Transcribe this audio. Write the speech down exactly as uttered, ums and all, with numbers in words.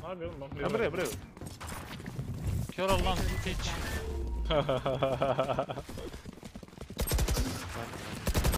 Ne yapıyorsun lan? Ha buraya buraya. Kör ol lan hiç.